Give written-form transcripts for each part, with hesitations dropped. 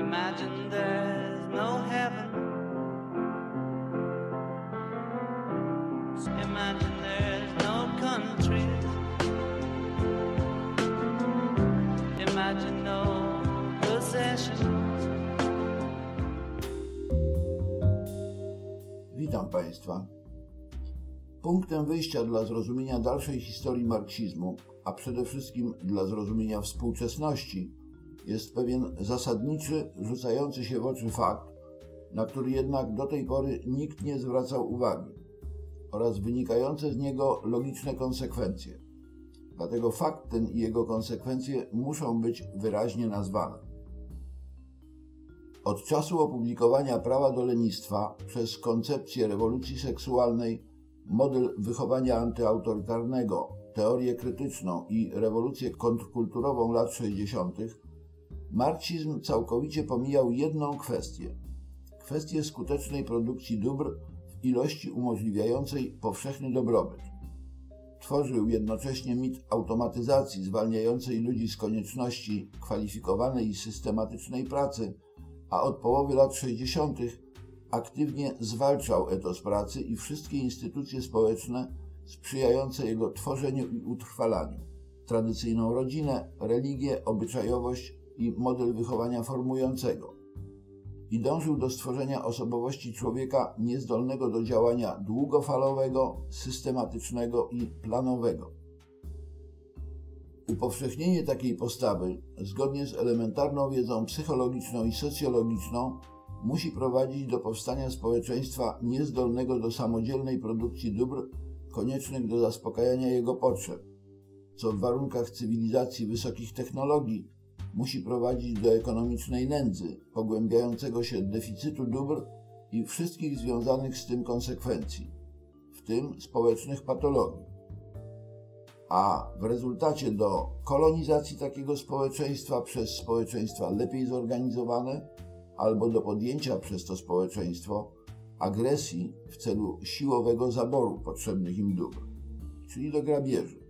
Imagine there's no heaven. Imagine there's no countries. Imagine no possessions. Witam Państwa. Punktem wyjścia dla zrozumienia dalszej historii marksizmu, a przede wszystkim dla zrozumienia współczesności, jest pewien zasadniczy, rzucający się w oczy fakt, na który jednak do tej pory nikt nie zwracał uwagi, oraz wynikające z niego logiczne konsekwencje. Dlatego fakt ten i jego konsekwencje muszą być wyraźnie nazwane. Od czasu opublikowania Prawa do lenistwa przez koncepcję rewolucji seksualnej, model wychowania antyautorytarnego, teorię krytyczną i rewolucję kontrkulturową lat 60., marksizm całkowicie pomijał jedną kwestię skutecznej produkcji dóbr w ilości umożliwiającej powszechny dobrobyt. Tworzył jednocześnie mit automatyzacji zwalniającej ludzi z konieczności kwalifikowanej i systematycznej pracy, a od połowy lat 60. aktywnie zwalczał etos pracy i wszystkie instytucje społeczne sprzyjające jego tworzeniu i utrwalaniu, tradycyjną rodzinę, religię, obyczajowość i model wychowania formującego. I dążył do stworzenia osobowości człowieka niezdolnego do działania długofalowego, systematycznego i planowego. Upowszechnienie takiej postawy, zgodnie z elementarną wiedzą psychologiczną i socjologiczną, musi prowadzić do powstania społeczeństwa niezdolnego do samodzielnej produkcji dóbr koniecznych do zaspokajania jego potrzeb, co w warunkach cywilizacji wysokich technologii musi prowadzić do ekonomicznej nędzy, pogłębiającego się deficytu dóbr i wszystkich związanych z tym konsekwencji, w tym społecznych patologii. A w rezultacie do kolonizacji takiego społeczeństwa przez społeczeństwa lepiej zorganizowane albo do podjęcia przez to społeczeństwo agresji w celu siłowego zaboru potrzebnych im dóbr, czyli do grabieży.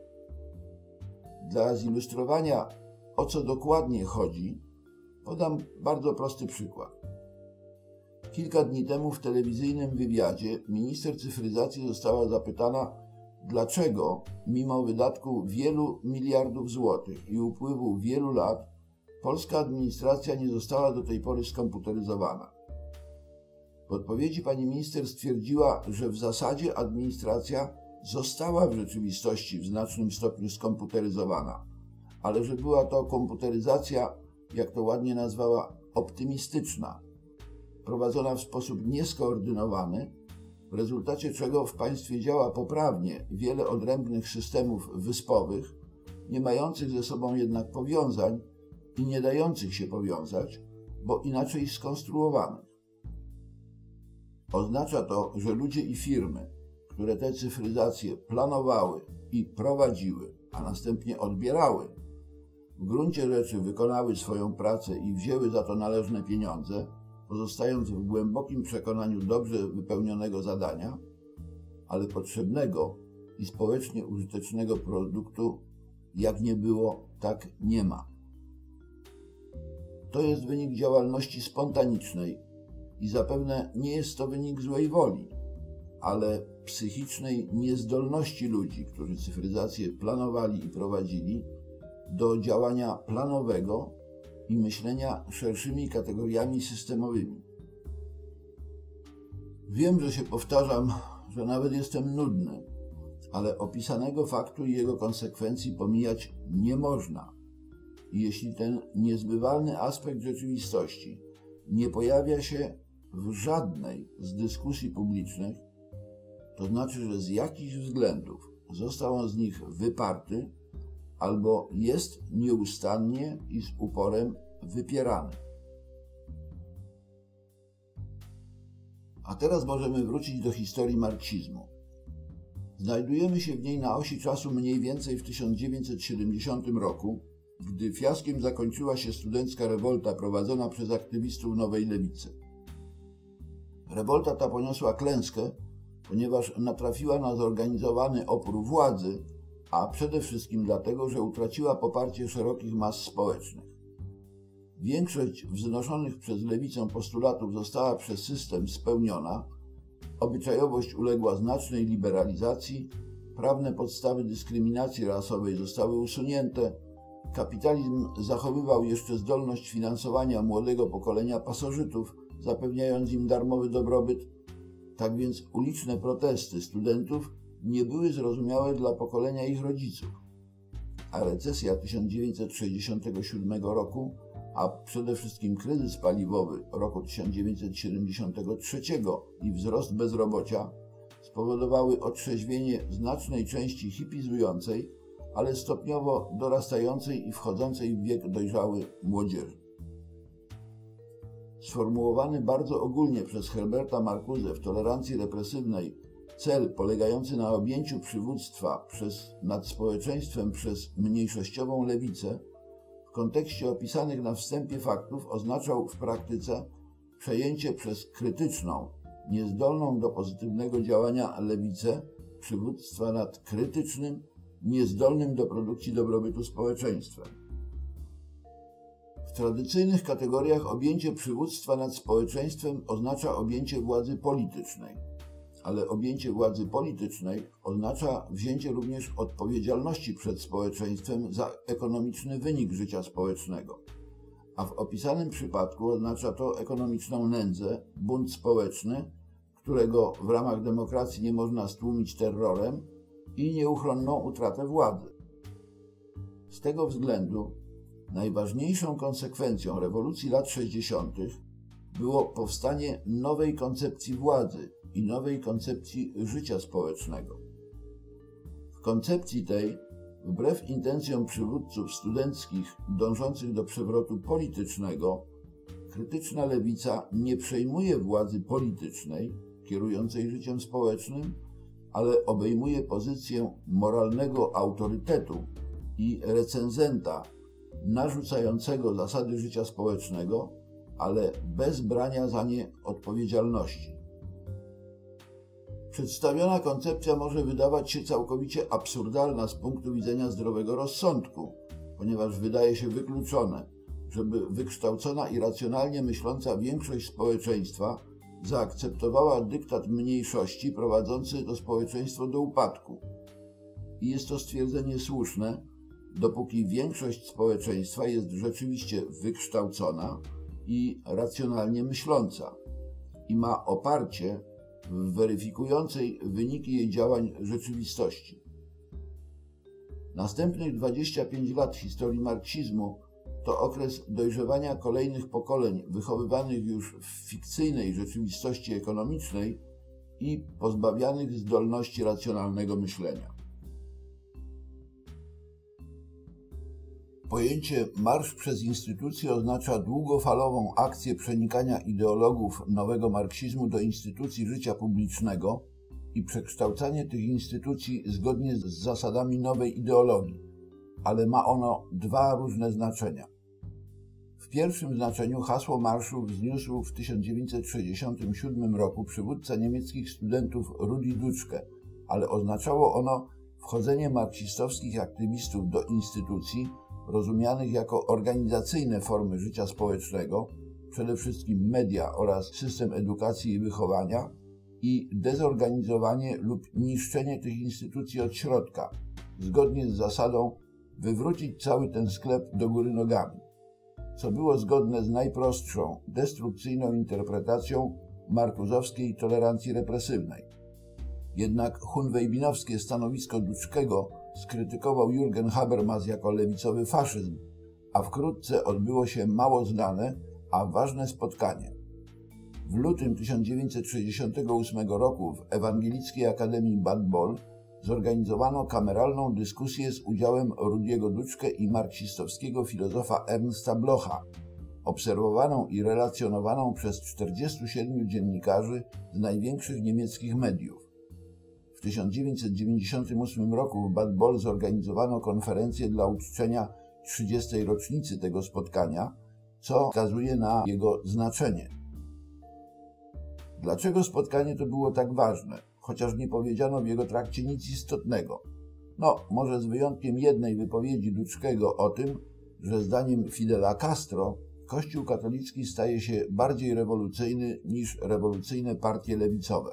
Dla zilustrowania, o co dokładnie chodzi, podam bardzo prosty przykład. Kilka dni temu w telewizyjnym wywiadzie minister cyfryzacji została zapytana, dlaczego mimo wydatku wielu miliardów złotych i upływu wielu lat polska administracja nie została do tej pory skomputeryzowana. W odpowiedzi pani minister stwierdziła, że w zasadzie administracja została w rzeczywistości w znacznym stopniu skomputeryzowana, ale że była to komputeryzacja, jak to ładnie nazwała, optymistyczna, prowadzona w sposób nieskoordynowany, w rezultacie czego w państwie działa poprawnie wiele odrębnych systemów wyspowych, nie mających ze sobą jednak powiązań i nie dających się powiązać, bo inaczej skonstruowanych. Oznacza to, że ludzie i firmy, które tę cyfryzację planowały i prowadziły, a następnie odbierały, w gruncie rzeczy wykonały swoją pracę i wzięły za to należne pieniądze, pozostając w głębokim przekonaniu dobrze wypełnionego zadania, ale potrzebnego i społecznie użytecznego produktu jak nie było, tak nie ma. To jest wynik działalności spontanicznej i zapewne nie jest to wynik złej woli, ale psychicznej niezdolności ludzi, którzy cyfryzację planowali i prowadzili, do działania planowego i myślenia szerszymi kategoriami systemowymi. Wiem, że się powtarzam, że nawet jestem nudny, ale opisanego faktu i jego konsekwencji pomijać nie można. I jeśli ten niezbywalny aspekt rzeczywistości nie pojawia się w żadnej z dyskusji publicznych, to znaczy, że z jakichś względów został on z nich wyparty albo jest nieustannie i z uporem wypierany. A teraz możemy wrócić do historii marksizmu. Znajdujemy się w niej na osi czasu mniej więcej w 1970 roku, gdy fiaskiem zakończyła się studencka rewolta prowadzona przez aktywistów Nowej Lewicy. Rewolta ta poniosła klęskę, ponieważ natrafiła na zorganizowany opór władzy, a przede wszystkim dlatego, że utraciła poparcie szerokich mas społecznych. większość wznoszonych przez lewicę postulatów została przez system spełniona, obyczajowość uległa znacznej liberalizacji, prawne podstawy dyskryminacji rasowej zostały usunięte, kapitalizm zachowywał jeszcze zdolność finansowania młodego pokolenia pasożytów, zapewniając im darmowy dobrobyt. Tak więc uliczne protesty studentów nie były zrozumiałe dla pokolenia ich rodziców, a recesja 1967 roku, a przede wszystkim kryzys paliwowy roku 1973 i wzrost bezrobocia spowodowały otrzeźwienie znacznej części hipizującej, ale stopniowo dorastającej i wchodzącej w wiek dojrzały młodzieży. Sformułowany bardzo ogólnie przez Herberta Marcuse w Tolerancji represywnej cel polegający na objęciu przywództwa nad społeczeństwem przez mniejszościową lewicę w kontekście opisanych na wstępie faktów oznaczał w praktyce przejęcie przez krytyczną, niezdolną do pozytywnego działania lewicę przywództwa nad krytycznym, niezdolnym do produkcji dobrobytu społeczeństwem. W tradycyjnych kategoriach objęcie przywództwa nad społeczeństwem oznacza objęcie władzy politycznej, ale objęcie władzy politycznej oznacza wzięcie również odpowiedzialności przed społeczeństwem za ekonomiczny wynik życia społecznego, a w opisanym przypadku oznacza to ekonomiczną nędzę, bunt społeczny, którego w ramach demokracji nie można stłumić terrorem, i nieuchronną utratę władzy. Z tego względu najważniejszą konsekwencją rewolucji lat 60. było powstanie nowej koncepcji władzy i nowej koncepcji życia społecznego. W koncepcji tej, wbrew intencjom przywódców studenckich dążących do przewrotu politycznego, krytyczna lewica nie przejmuje władzy politycznej kierującej życiem społecznym, ale obejmuje pozycję moralnego autorytetu i recenzenta narzucającego zasady życia społecznego, ale bez brania za nie odpowiedzialności. Przedstawiona koncepcja może wydawać się całkowicie absurdalna z punktu widzenia zdrowego rozsądku, ponieważ wydaje się wykluczone, żeby wykształcona i racjonalnie myśląca większość społeczeństwa zaakceptowała dyktat mniejszości prowadzący to społeczeństwo do upadku. I jest to stwierdzenie słuszne, dopóki większość społeczeństwa jest rzeczywiście wykształcona i racjonalnie myśląca i ma oparcie w weryfikującej wyniki jej działań rzeczywistości. Następnych 25 lat historii marksizmu to okres dojrzewania kolejnych pokoleń wychowywanych już w fikcyjnej rzeczywistości ekonomicznej i pozbawianych zdolności racjonalnego myślenia. Pojęcie marsz przez instytucje oznacza długofalową akcję przenikania ideologów nowego marksizmu do instytucji życia publicznego i przekształcanie tych instytucji zgodnie z zasadami nowej ideologii, ale ma ono dwa różne znaczenia. W pierwszym znaczeniu hasło marszu wzniósł w 1967 roku przywódca niemieckich studentów Rudi Dutschke, ale oznaczało ono wchodzenie marksistowskich aktywistów do instytucji rozumianych jako organizacyjne formy życia społecznego, przede wszystkim media oraz system edukacji i wychowania, i dezorganizowanie lub niszczenie tych instytucji od środka, zgodnie z zasadą wywrócić cały ten sklep do góry nogami, co było zgodne z najprostszą, destrukcyjną interpretacją markuzowskiej tolerancji represywnej. Jednak hunwejbinowskie stanowisko Dutschkego skrytykował Jürgen Habermas jako lewicowy faszyzm, a wkrótce odbyło się mało znane, a ważne spotkanie. W lutym 1968 roku w Ewangelickiej Akademii Bad Boll zorganizowano kameralną dyskusję z udziałem Rudiego Dutschke i marksistowskiego filozofa Ernsta Blocha, obserwowaną i relacjonowaną przez 47 dziennikarzy z największych niemieckich mediów. W 1998 roku w Bad Boll zorganizowano konferencję dla uczczenia 30. rocznicy tego spotkania, co wskazuje na jego znaczenie. Dlaczego spotkanie to było tak ważne, chociaż nie powiedziano w jego trakcie nic istotnego? No, może z wyjątkiem jednej wypowiedzi Dutschkego o tym, że zdaniem Fidela Castro Kościół katolicki staje się bardziej rewolucyjny niż rewolucyjne partie lewicowe.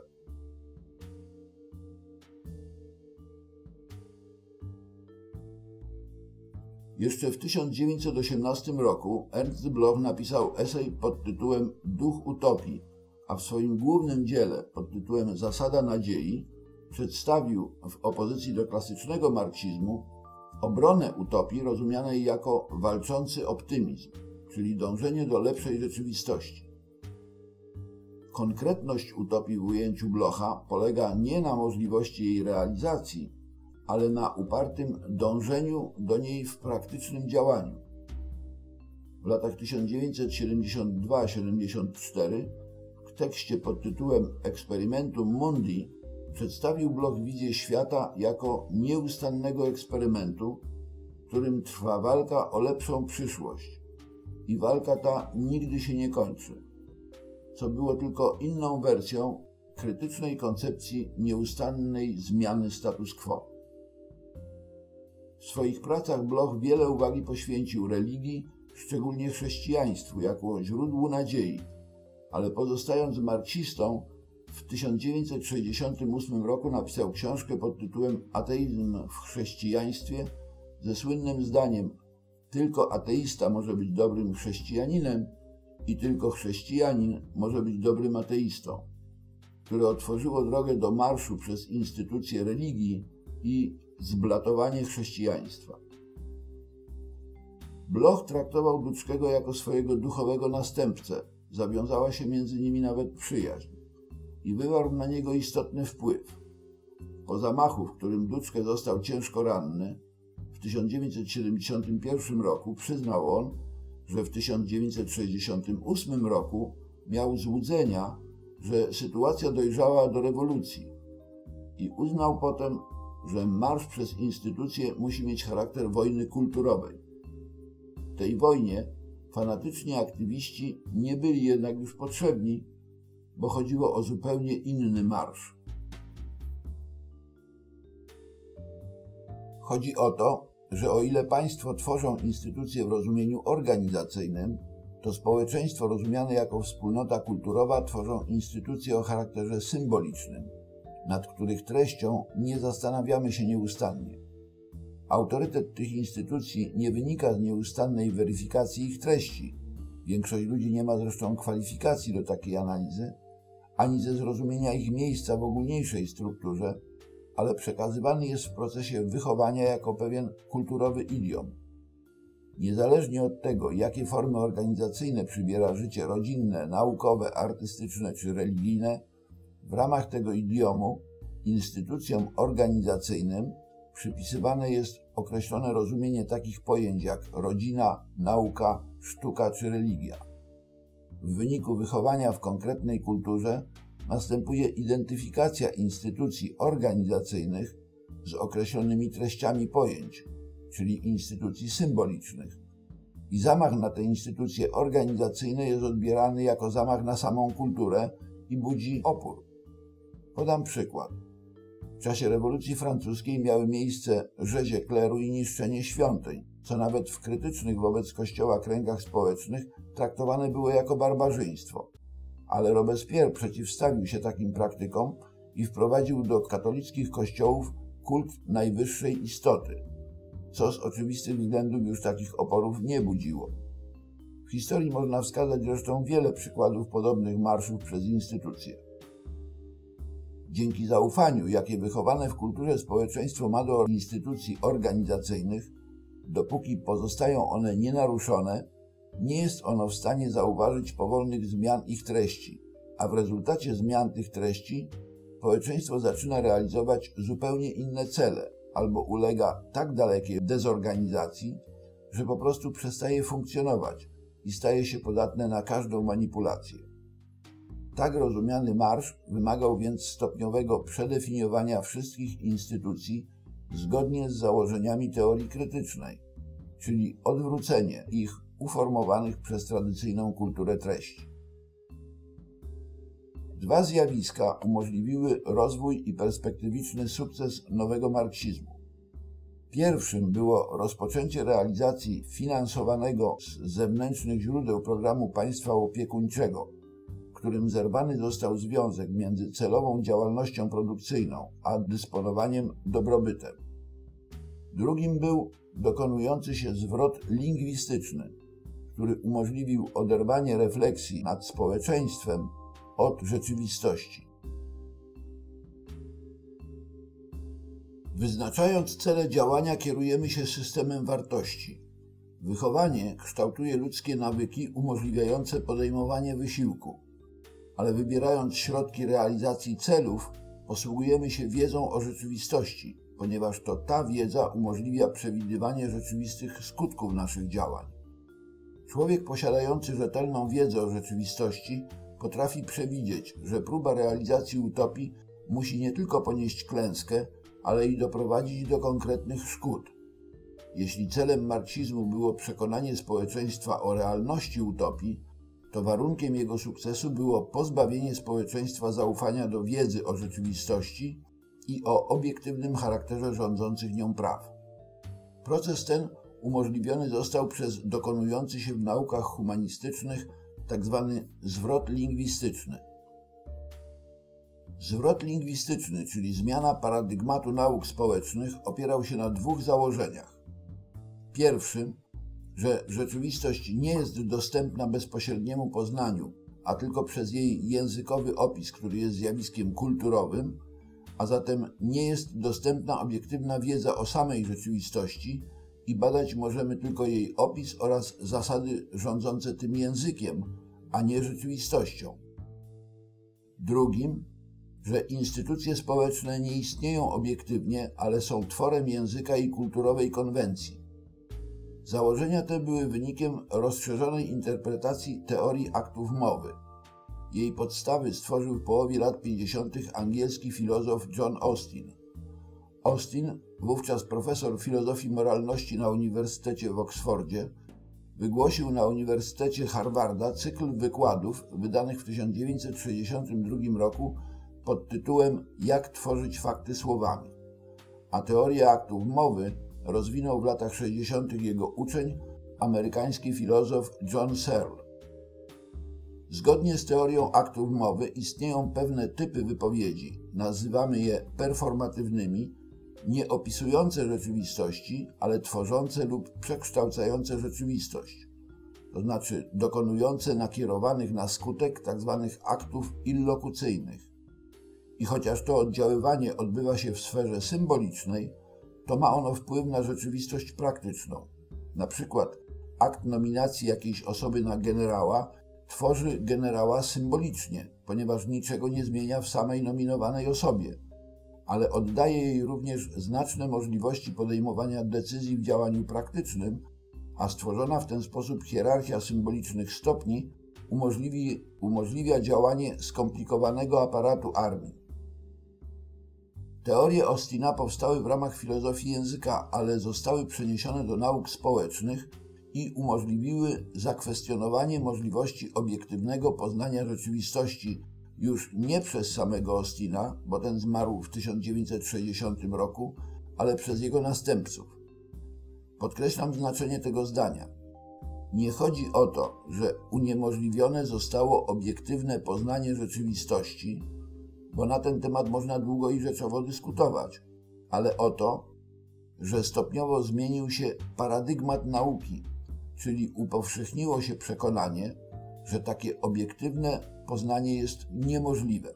Jeszcze w 1918 roku Ernst Bloch napisał esej pod tytułem Duch utopii, a w swoim głównym dziele pod tytułem Zasada nadziei przedstawił w opozycji do klasycznego marksizmu obronę utopii rozumianej jako walczący optymizm, czyli dążenie do lepszej rzeczywistości. Konkretność utopii w ujęciu Blocha polega nie na możliwości jej realizacji, ale na upartym dążeniu do niej w praktycznym działaniu. W latach 1972-74 w tekście pod tytułem Experimentum Mundi przedstawił Bloch wizję świata jako nieustannego eksperymentu, w którym trwa walka o lepszą przyszłość i walka ta nigdy się nie kończy, co było tylko inną wersją krytycznej koncepcji nieustannej zmiany status quo. W swoich pracach Bloch wiele uwagi poświęcił religii, szczególnie chrześcijaństwu, jako źródłu nadziei, ale pozostając marksistą, w 1968 roku napisał książkę pod tytułem Ateizm w chrześcijaństwie ze słynnym zdaniem tylko ateista może być dobrym chrześcijaninem i tylko chrześcijanin może być dobrym ateistą, które otworzyło drogę do marszu przez instytucje religii i zblatowanie chrześcijaństwa. Bloch traktował Dutschkego jako swojego duchowego następcę, zawiązała się między nimi nawet przyjaźń i wywarł na niego istotny wpływ. Po zamachu, w którym Dutschke został ciężko ranny, w 1971 roku przyznał on, że w 1968 roku miał złudzenia, że sytuacja dojrzała do rewolucji i uznał potem, że marsz przez instytucje musi mieć charakter wojny kulturowej. W tej wojnie fanatyczni aktywiści nie byli jednak już potrzebni, bo chodziło o zupełnie inny marsz. Chodzi o to, że o ile państwo tworzą instytucje w rozumieniu organizacyjnym, to społeczeństwo rozumiane jako wspólnota kulturowa tworzą instytucje o charakterze symbolicznym, nad których treścią nie zastanawiamy się nieustannie. Autorytet tych instytucji nie wynika z nieustannej weryfikacji ich treści. Większość ludzi nie ma zresztą kwalifikacji do takiej analizy, ani ze zrozumienia ich miejsca w ogólniejszej strukturze, ale przekazywany jest w procesie wychowania jako pewien kulturowy idiom. Niezależnie od tego, jakie formy organizacyjne przybiera życie rodzinne, naukowe, artystyczne czy religijne, w ramach tego idiomu instytucjom organizacyjnym przypisywane jest określone rozumienie takich pojęć jak rodzina, nauka, sztuka czy religia. W wyniku wychowania w konkretnej kulturze następuje identyfikacja instytucji organizacyjnych z określonymi treściami pojęć, czyli instytucji symbolicznych. I zamach na te instytucje organizacyjne jest odbierany jako zamach na samą kulturę i budzi opór. Podam przykład. W czasie rewolucji francuskiej miały miejsce rzezie kleru i niszczenie świątyń, co nawet w krytycznych wobec Kościoła kręgach społecznych traktowane było jako barbarzyństwo. Ale Robespierre przeciwstawił się takim praktykom i wprowadził do katolickich kościołów kult najwyższej istoty, co z oczywistych względów już takich oporów nie budziło. W historii można wskazać zresztą wiele przykładów podobnych marszów przez instytucje. Dzięki zaufaniu, jakie wychowane w kulturze społeczeństwo ma do instytucji organizacyjnych, dopóki pozostają one nienaruszone, nie jest ono w stanie zauważyć powolnych zmian ich treści, a w rezultacie zmian tych treści społeczeństwo zaczyna realizować zupełnie inne cele albo ulega tak dalekiej dezorganizacji, że po prostu przestaje funkcjonować i staje się podatne na każdą manipulację. Tak rozumiany marsz wymagał więc stopniowego przedefiniowania wszystkich instytucji zgodnie z założeniami teorii krytycznej, czyli odwrócenie ich uformowanych przez tradycyjną kulturę treści. Dwa zjawiska umożliwiły rozwój i perspektywiczny sukces nowego marksizmu. Pierwszym było rozpoczęcie realizacji finansowanego z zewnętrznych źródeł programu państwa opiekuńczego, którym zerwany został związek między celową działalnością produkcyjną a dysponowaniem dobrobytem. Drugim był dokonujący się zwrot lingwistyczny, który umożliwił oderwanie refleksji nad społeczeństwem od rzeczywistości. Wyznaczając cele działania, kierujemy się systemem wartości. Wychowanie kształtuje ludzkie nawyki umożliwiające podejmowanie wysiłku, ale wybierając środki realizacji celów, posługujemy się wiedzą o rzeczywistości, ponieważ to ta wiedza umożliwia przewidywanie rzeczywistych skutków naszych działań. Człowiek posiadający rzetelną wiedzę o rzeczywistości potrafi przewidzieć, że próba realizacji utopii musi nie tylko ponieść klęskę, ale i doprowadzić do konkretnych szkód. Jeśli celem marksizmu było przekonanie społeczeństwa o realności utopii, to warunkiem jego sukcesu było pozbawienie społeczeństwa zaufania do wiedzy o rzeczywistości i o obiektywnym charakterze rządzących nią praw. Proces ten umożliwiony został przez dokonujący się w naukach humanistycznych tzw. zwrot lingwistyczny. Zwrot lingwistyczny, czyli zmiana paradygmatu nauk społecznych, opierał się na dwóch założeniach. Pierwszym, że rzeczywistość nie jest dostępna bezpośredniemu poznaniu, a tylko przez jej językowy opis, który jest zjawiskiem kulturowym, a zatem nie jest dostępna obiektywna wiedza o samej rzeczywistości i badać możemy tylko jej opis oraz zasady rządzące tym językiem, a nie rzeczywistością. Drugim, że instytucje społeczne nie istnieją obiektywnie, ale są tworem języka i kulturowej konwencji. Założenia te były wynikiem rozszerzonej interpretacji teorii aktów mowy. Jej podstawy stworzył w połowie lat 50. angielski filozof John Austin. Austin, wówczas profesor filozofii moralności na Uniwersytecie w Oksfordzie, wygłosił na Uniwersytecie Harvarda cykl wykładów wydanych w 1962 roku pod tytułem „Jak tworzyć fakty słowami”, a teorię aktów mowy rozwinął w latach 60. jego uczeń, amerykański filozof John Searle. Zgodnie z teorią aktów mowy istnieją pewne typy wypowiedzi, nazywamy je performatywnymi, nie opisujące rzeczywistości, ale tworzące lub przekształcające rzeczywistość, to znaczy dokonujące nakierowanych na skutek tzw. aktów illokucyjnych. I chociaż to oddziaływanie odbywa się w sferze symbolicznej, to ma ono wpływ na rzeczywistość praktyczną. Na przykład akt nominacji jakiejś osoby na generała tworzy generała symbolicznie, ponieważ niczego nie zmienia w samej nominowanej osobie, ale oddaje jej również znaczne możliwości podejmowania decyzji w działaniu praktycznym, a stworzona w ten sposób hierarchia symbolicznych stopni umożliwia działanie skomplikowanego aparatu armii. Teorie Austina powstały w ramach filozofii języka, ale zostały przeniesione do nauk społecznych i umożliwiły zakwestionowanie możliwości obiektywnego poznania rzeczywistości już nie przez samego Austina, bo ten zmarł w 1960 roku, ale przez jego następców. Podkreślam znaczenie tego zdania. Nie chodzi o to, że uniemożliwione zostało obiektywne poznanie rzeczywistości, bo na ten temat można długo i rzeczowo dyskutować, ale o to, że stopniowo zmienił się paradygmat nauki, czyli upowszechniło się przekonanie, że takie obiektywne poznanie jest niemożliwe.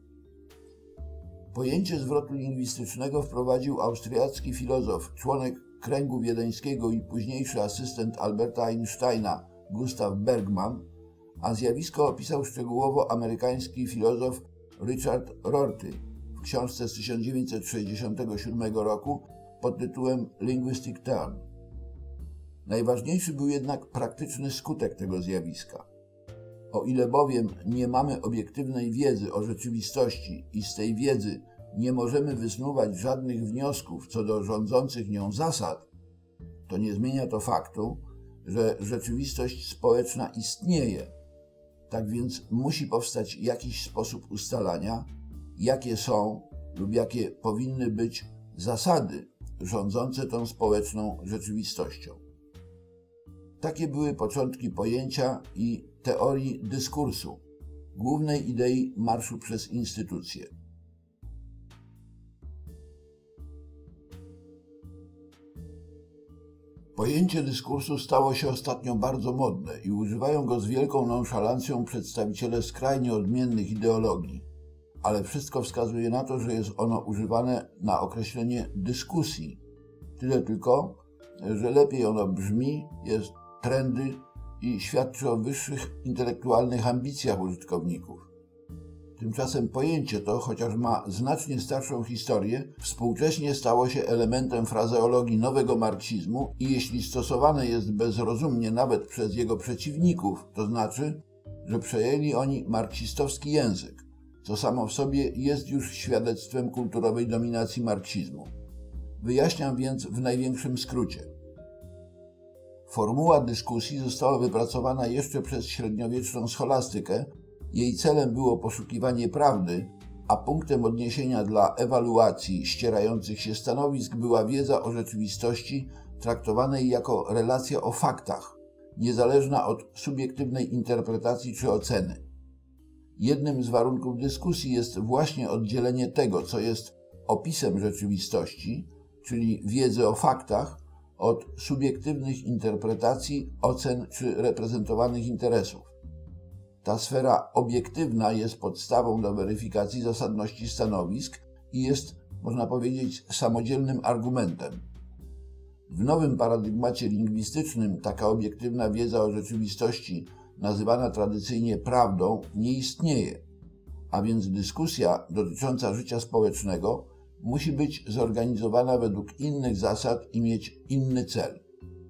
Pojęcie zwrotu lingwistycznego wprowadził austriacki filozof, członek Kręgu Wiedeńskiego i późniejszy asystent Alberta Einsteina Gustav Bergman, a zjawisko opisał szczegółowo amerykański filozof Richard Rorty w książce z 1967 roku pod tytułem Linguistic Turn. Najważniejszy był jednak praktyczny skutek tego zjawiska. O ile bowiem nie mamy obiektywnej wiedzy o rzeczywistości i z tej wiedzy nie możemy wysnuwać żadnych wniosków co do rządzących nią zasad, to nie zmienia to faktu, że rzeczywistość społeczna istnieje. Tak więc musi powstać jakiś sposób ustalania, jakie są lub jakie powinny być zasady rządzące tą społeczną rzeczywistością. Takie były początki pojęcia i teorii dyskursu, głównej idei marszu przez instytucje. Pojęcie dyskursu stało się ostatnio bardzo modne i używają go z wielką nonszalancją przedstawiciele skrajnie odmiennych ideologii, ale wszystko wskazuje na to, że jest ono używane na określenie dyskusji. Tyle tylko, że lepiej ono brzmi, jest trendy i świadczy o wyższych intelektualnych ambicjach użytkowników. Tymczasem pojęcie to, chociaż ma znacznie starszą historię, współcześnie stało się elementem frazeologii nowego marksizmu i jeśli stosowane jest bezrozumnie nawet przez jego przeciwników, to znaczy, że przejęli oni marksistowski język, co samo w sobie jest już świadectwem kulturowej dominacji marksizmu. Wyjaśniam więc w największym skrócie. Formuła dyskusji została wypracowana jeszcze przez średniowieczną scholastykę. Jej celem było poszukiwanie prawdy, a punktem odniesienia dla ewaluacji ścierających się stanowisk była wiedza o rzeczywistości traktowanej jako relacja o faktach, niezależna od subiektywnej interpretacji czy oceny. Jednym z warunków dyskusji jest właśnie oddzielenie tego, co jest opisem rzeczywistości, czyli wiedzy o faktach, od subiektywnych interpretacji, ocen czy reprezentowanych interesów. Ta sfera obiektywna jest podstawą do weryfikacji zasadności stanowisk i jest, można powiedzieć, samodzielnym argumentem. W nowym paradygmacie lingwistycznym taka obiektywna wiedza o rzeczywistości, nazywana tradycyjnie prawdą, nie istnieje, a więc dyskusja dotycząca życia społecznego musi być zorganizowana według innych zasad i mieć inny cel.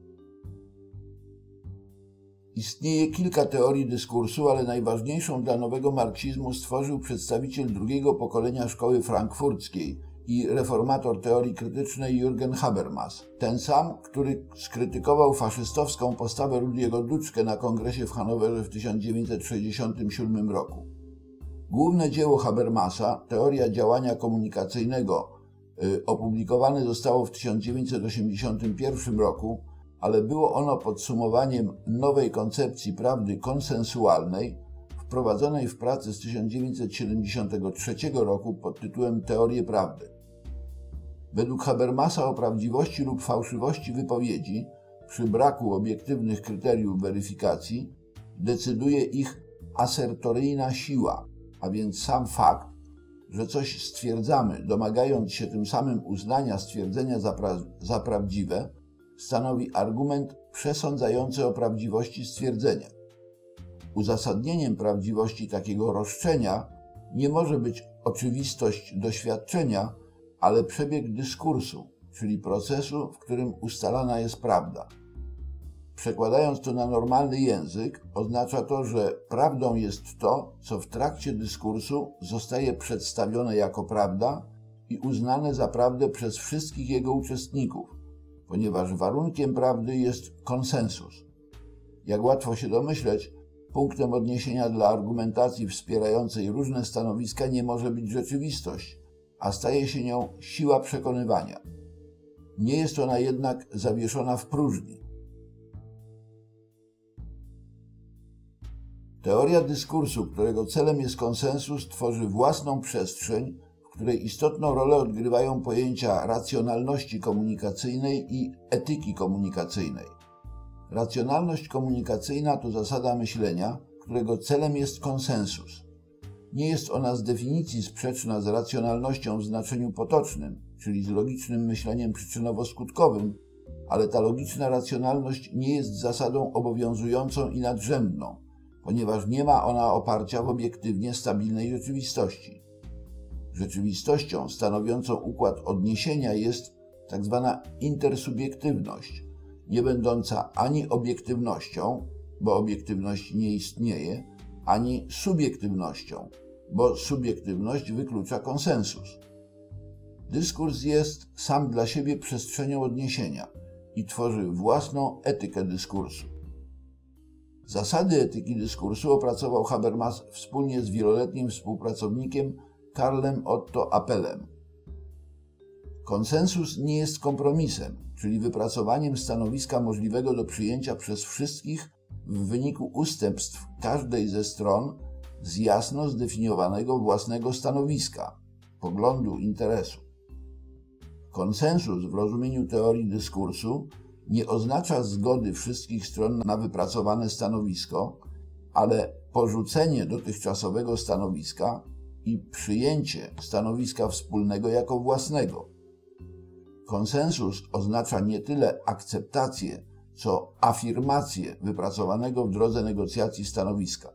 Istnieje kilka teorii dyskursu, ale najważniejszą dla nowego marksizmu stworzył przedstawiciel drugiego pokolenia szkoły frankfurckiej i reformator teorii krytycznej Jürgen Habermas. Ten sam, który skrytykował faszystowską postawę Rudiego Dutschke na kongresie w Hanowerze w 1967 roku. Główne dzieło Habermasa, Teoria działania komunikacyjnego, opublikowane zostało w 1981 roku, ale było ono podsumowaniem nowej koncepcji prawdy konsensualnej, wprowadzonej w pracy z 1973 roku pod tytułem Teorie prawdy. Według Habermasa o prawdziwości lub fałszywości wypowiedzi, przy braku obiektywnych kryteriów weryfikacji, decyduje ich asertoryjna siła, a więc sam fakt, że coś stwierdzamy, domagając się tym samym uznania stwierdzenia za prawdziwe, stanowi argument przesądzający o prawdziwości stwierdzenia. Uzasadnieniem prawdziwości takiego roszczenia nie może być oczywistość doświadczenia, ale przebieg dyskursu, czyli procesu, w którym ustalana jest prawda. Przekładając to na normalny język, oznacza to, że prawdą jest to, co w trakcie dyskursu zostaje przedstawione jako prawda i uznane za prawdę przez wszystkich jego uczestników, ponieważ warunkiem prawdy jest konsensus. Jak łatwo się domyśleć, punktem odniesienia dla argumentacji wspierającej różne stanowiska nie może być rzeczywistość, a staje się nią siła przekonywania. Nie jest ona jednak zawieszona w próżni. Teoria dyskursu, którego celem jest konsensus, tworzy własną przestrzeń, w której istotną rolę odgrywają pojęcia racjonalności komunikacyjnej i etyki komunikacyjnej. Racjonalność komunikacyjna to zasada myślenia, którego celem jest konsensus. Nie jest ona z definicji sprzeczna z racjonalnością w znaczeniu potocznym, czyli z logicznym myśleniem przyczynowo-skutkowym, ale ta logiczna racjonalność nie jest zasadą obowiązującą i nadrzędną, ponieważ nie ma ona oparcia w obiektywnie stabilnej rzeczywistości. Rzeczywistością stanowiącą układ odniesienia jest tzw. intersubiektywność, nie będąca ani obiektywnością, bo obiektywność nie istnieje, ani subiektywnością, bo subiektywność wyklucza konsensus. Dyskurs jest sam dla siebie przestrzenią odniesienia i tworzy własną etykę dyskursu. Zasady etyki dyskursu opracował Habermas wspólnie z wieloletnim współpracownikiem Karlem Otto Appelem. Konsensus nie jest kompromisem, czyli wypracowaniem stanowiska możliwego do przyjęcia przez wszystkich w wyniku ustępstw każdej ze stron z jasno zdefiniowanego własnego stanowiska, poglądu, interesu. Konsensus w rozumieniu teorii dyskursu nie oznacza zgody wszystkich stron na wypracowane stanowisko, ale porzucenie dotychczasowego stanowiska i przyjęcie stanowiska wspólnego jako własnego. Konsensus oznacza nie tyle akceptację, co afirmację wypracowanego w drodze negocjacji stanowiska.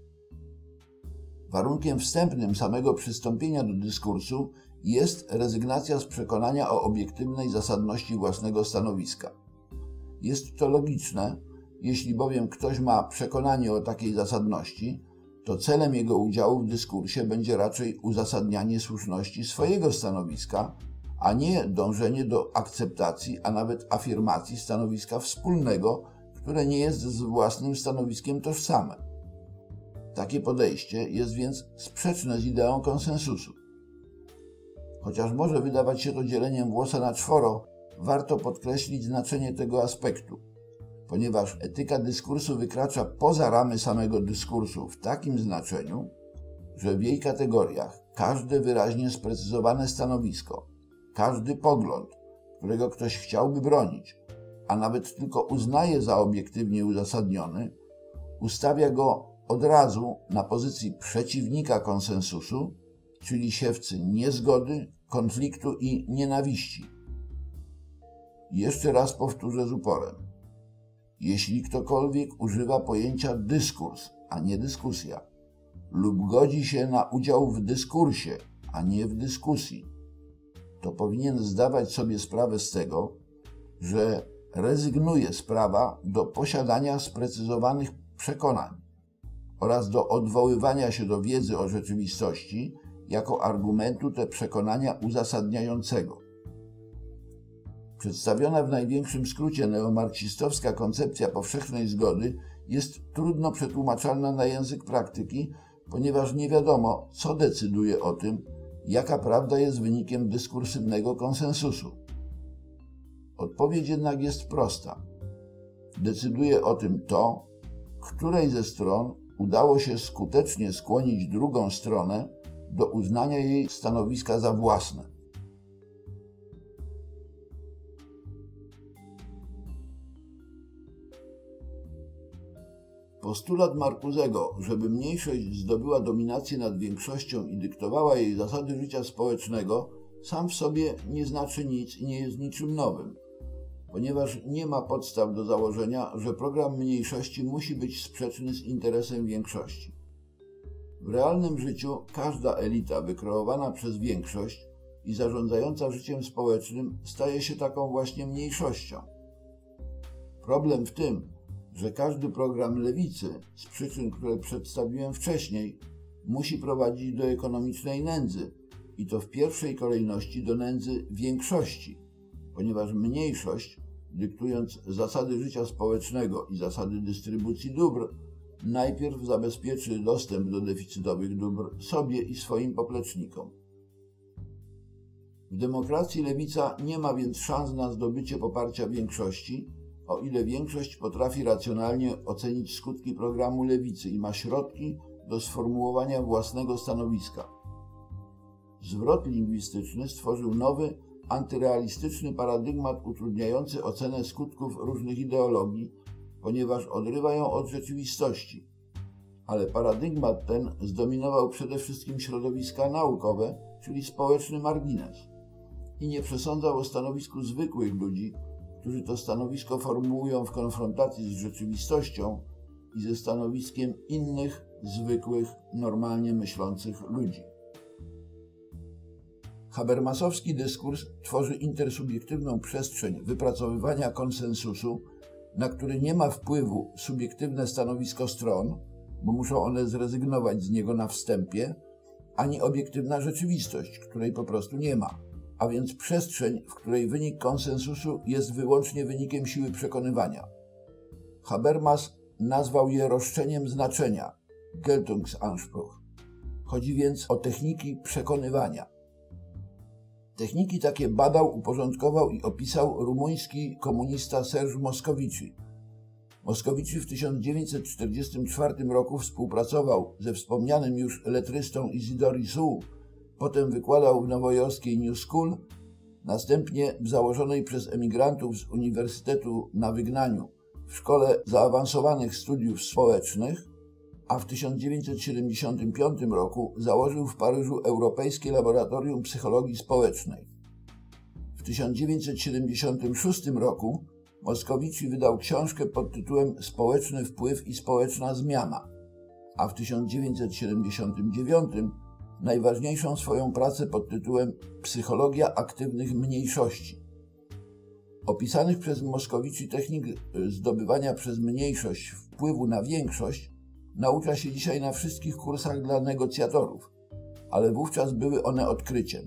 Warunkiem wstępnym samego przystąpienia do dyskursu jest rezygnacja z przekonania o obiektywnej zasadności własnego stanowiska. Jest to logiczne, jeśli bowiem ktoś ma przekonanie o takiej zasadności, to celem jego udziału w dyskursie będzie raczej uzasadnianie słuszności swojego stanowiska, a nie dążenie do akceptacji, a nawet afirmacji stanowiska wspólnego, które nie jest z własnym stanowiskiem tożsame. Takie podejście jest więc sprzeczne z ideą konsensusu. Chociaż może wydawać się to dzieleniem włosa na czworo, warto podkreślić znaczenie tego aspektu, ponieważ etyka dyskursu wykracza poza ramy samego dyskursu w takim znaczeniu, że w jej kategoriach każde wyraźnie sprecyzowane stanowisko, każdy pogląd, którego ktoś chciałby bronić, a nawet tylko uznaje za obiektywnie uzasadniony, ustawia go od razu na pozycji przeciwnika konsensusu, czyli siewcy niezgody, konfliktu i nienawiści. Jeszcze raz powtórzę z uporem. Jeśli ktokolwiek używa pojęcia dyskurs, a nie dyskusja, lub godzi się na udział w dyskursie, a nie w dyskusji, to powinien zdawać sobie sprawę z tego, że rezygnuje z prawa do posiadania sprecyzowanych przekonań oraz do odwoływania się do wiedzy o rzeczywistości jako argumentu te przekonania uzasadniającego. Przedstawiona w największym skrócie neomarksistowska koncepcja powszechnej zgody jest trudno przetłumaczalna na język praktyki, ponieważ nie wiadomo, co decyduje o tym, jaka prawda jest wynikiem dyskursywnego konsensusu. Odpowiedź jednak jest prosta. Decyduje o tym to, której ze stron udało się skutecznie skłonić drugą stronę do uznania jej stanowiska za własne. Postulat Marcusego, żeby mniejszość zdobyła dominację nad większością i dyktowała jej zasady życia społecznego, sam w sobie nie znaczy nic i nie jest niczym nowym, ponieważ nie ma podstaw do założenia, że program mniejszości musi być sprzeczny z interesem większości. W realnym życiu każda elita wykreowana przez większość i zarządzająca życiem społecznym staje się taką właśnie mniejszością. Problem w tym, że każdy program lewicy, z przyczyn, które przedstawiłem wcześniej, musi prowadzić do ekonomicznej nędzy i to w pierwszej kolejności do nędzy większości, ponieważ mniejszość, dyktując zasady życia społecznego i zasady dystrybucji dóbr, najpierw zabezpieczy dostęp do deficytowych dóbr sobie i swoim poplecznikom. W demokracji lewica nie ma więc szans na zdobycie poparcia większości, o ile większość potrafi racjonalnie ocenić skutki programu lewicy i ma środki do sformułowania własnego stanowiska. Zwrot lingwistyczny stworzył nowy, antyrealistyczny paradygmat utrudniający ocenę skutków różnych ideologii, ponieważ odrywa ją od rzeczywistości. Ale paradygmat ten zdominował przede wszystkim środowiska naukowe, czyli społeczny margines, i nie przesądzał o stanowisku zwykłych ludzi, którzy to stanowisko formułują w konfrontacji z rzeczywistością i ze stanowiskiem innych, zwykłych, normalnie myślących ludzi. Habermasowski dyskurs tworzy intersubiektywną przestrzeń wypracowywania konsensusu, na który nie ma wpływu subiektywne stanowisko stron, bo muszą one zrezygnować z niego na wstępie, ani obiektywna rzeczywistość, której po prostu nie ma, a więc przestrzeń, w której wynik konsensusu jest wyłącznie wynikiem siły przekonywania. Habermas nazwał je roszczeniem znaczenia, Geltungsanspruch. Chodzi więc o techniki przekonywania. Techniki takie badał, uporządkował i opisał rumuński komunista Serge Moscovici. Moscovici w 1944 roku współpracował ze wspomnianym już letrystą Isidore Sue, potem wykładał w nowojorskiej New School, następnie w założonej przez emigrantów z Uniwersytetu na Wygnaniu w Szkole Zaawansowanych Studiów Społecznych, a w 1975 roku założył w Paryżu Europejskie Laboratorium Psychologii Społecznej. W 1976 roku Moscovici wydał książkę pod tytułem Społeczny wpływ i społeczna zmiana, a w 1979 najważniejszą swoją pracę pod tytułem Psychologia aktywnych mniejszości. Opisanych przez Moscovici technik zdobywania przez mniejszość wpływu na większość naucza się dzisiaj na wszystkich kursach dla negocjatorów, ale wówczas były one odkryciem.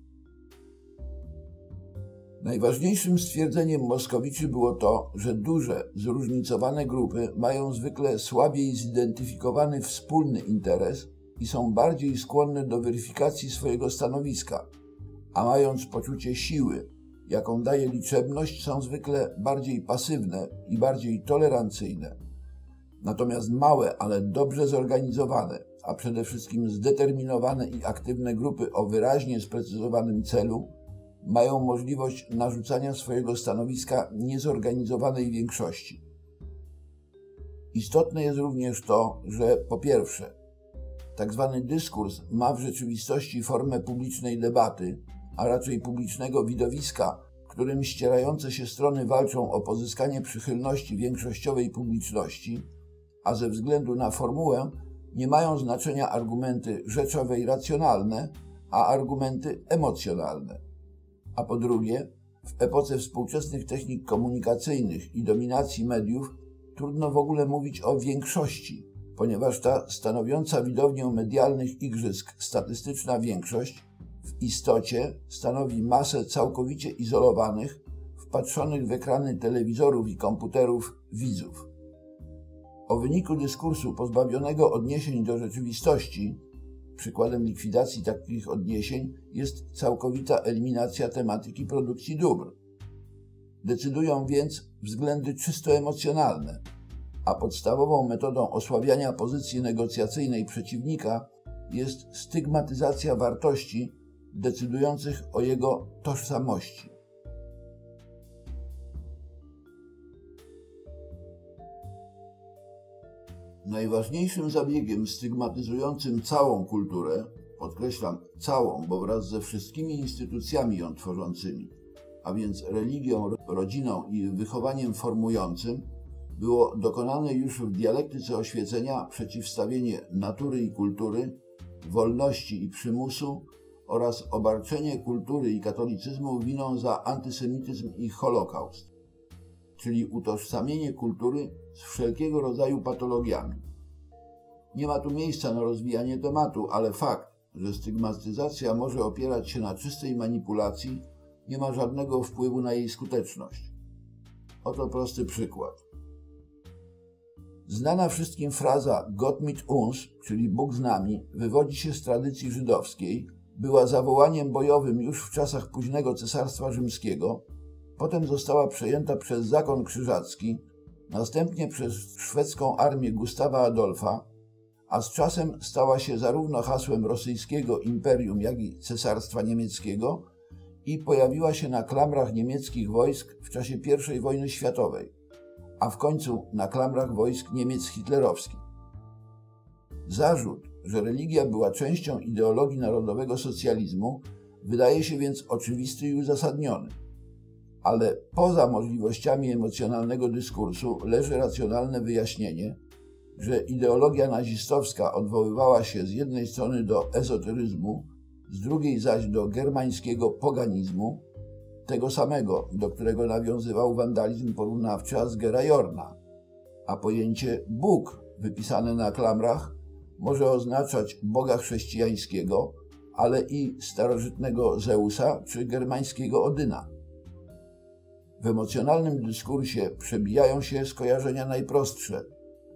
Najważniejszym stwierdzeniem Moscovici było to, że duże, zróżnicowane grupy mają zwykle słabiej zidentyfikowany wspólny interes i są bardziej skłonne do weryfikacji swojego stanowiska, a mając poczucie siły, jaką daje liczebność, są zwykle bardziej pasywne i bardziej tolerancyjne. Natomiast małe, ale dobrze zorganizowane, a przede wszystkim zdeterminowane i aktywne grupy o wyraźnie sprecyzowanym celu mają możliwość narzucania swojego stanowiska niezorganizowanej większości. Istotne jest również to, że po pierwsze, tzw. dyskurs ma w rzeczywistości formę publicznej debaty, a raczej publicznego widowiska, którym ścierające się strony walczą o pozyskanie przychylności większościowej publiczności, a ze względu na formułę nie mają znaczenia argumenty rzeczowe i racjonalne, a argumenty emocjonalne. A po drugie, w epoce współczesnych technik komunikacyjnych i dominacji mediów trudno w ogóle mówić o większości, ponieważ ta stanowiąca widownię medialnych igrzysk statystyczna większość w istocie stanowi masę całkowicie izolowanych, wpatrzonych w ekrany telewizorów i komputerów widzów. O wyniku dyskursu pozbawionego odniesień do rzeczywistości, przykładem likwidacji takich odniesień jest całkowita eliminacja tematyki produkcji dóbr. Decydują więc względy czysto emocjonalne, a podstawową metodą osłabiania pozycji negocjacyjnej przeciwnika jest stygmatyzacja wartości decydujących o jego tożsamości. Najważniejszym zabiegiem stygmatyzującym całą kulturę, podkreślam całą, bo wraz ze wszystkimi instytucjami ją tworzącymi, a więc religią, rodziną i wychowaniem formującym, było dokonane już w dialektyce oświecenia przeciwstawienie natury i kultury, wolności i przymusu oraz obarczenie kultury i katolicyzmu winą za antysemityzm i Holokaust, czyli utożsamienie kultury z wszelkiego rodzaju patologiami. Nie ma tu miejsca na rozwijanie tematu, ale fakt, że stygmatyzacja może opierać się na czystej manipulacji, nie ma żadnego wpływu na jej skuteczność. Oto prosty przykład. Znana wszystkim fraza Gott mit uns, czyli Bóg z nami, wywodzi się z tradycji żydowskiej, była zawołaniem bojowym już w czasach późnego Cesarstwa Rzymskiego, potem została przejęta przez zakon krzyżacki, następnie przez szwedzką armię Gustawa Adolfa, a z czasem stała się zarówno hasłem rosyjskiego imperium, jak i Cesarstwa Niemieckiego i pojawiła się na klamrach niemieckich wojsk w czasie I wojny światowej, a w końcu na klamrach wojsk Niemiec hitlerowskich. Zarzut, że religia była częścią ideologii narodowego socjalizmu, wydaje się więc oczywisty i uzasadniony. Ale poza możliwościami emocjonalnego dyskursu leży racjonalne wyjaśnienie, że ideologia nazistowska odwoływała się z jednej strony do ezoteryzmu, z drugiej zaś do germańskiego poganizmu, tego samego, do którego nawiązywał wandalizm porównawczy Asgera Jorna, a pojęcie Bóg wypisane na klamrach może oznaczać Boga chrześcijańskiego, ale i starożytnego Zeusa czy germańskiego Odyna. W emocjonalnym dyskursie przebijają się skojarzenia najprostsze,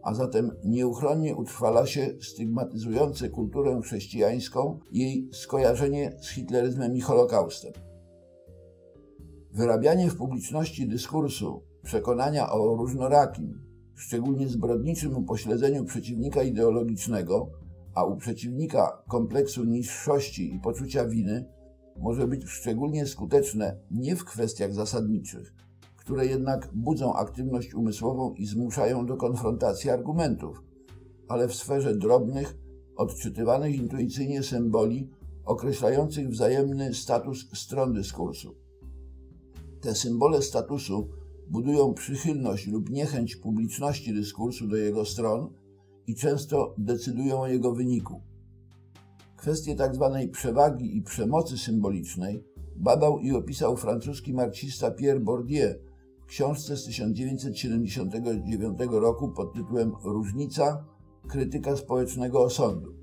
a zatem nieuchronnie utrwala się stygmatyzujące kulturę chrześcijańską jej skojarzenie z hitleryzmem i Holokaustem. Wyrabianie w publiczności dyskursu przekonania o różnorakim, szczególnie zbrodniczym upośledzeniu przeciwnika ideologicznego, a u przeciwnika kompleksu niższości i poczucia winy, może być szczególnie skuteczne nie w kwestiach zasadniczych, które jednak budzą aktywność umysłową i zmuszają do konfrontacji argumentów, ale w sferze drobnych, odczytywanych intuicyjnie symboli określających wzajemny status stron dyskursu. Te symbole statusu budują przychylność lub niechęć publiczności dyskursu do jego stron i często decydują o jego wyniku. Kwestię tzw. przewagi i przemocy symbolicznej badał i opisał francuski marksista Pierre Bourdieu w książce z 1979 roku pod tytułem Różnica – krytyka społecznego osądu.